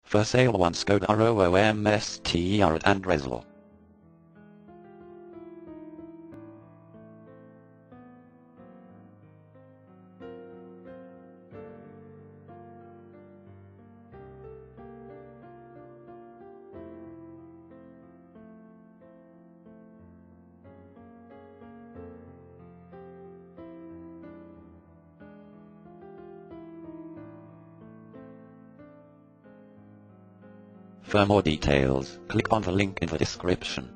For sale one SKODA ROOMSTER Andrezel. For more details, click on the link in the description.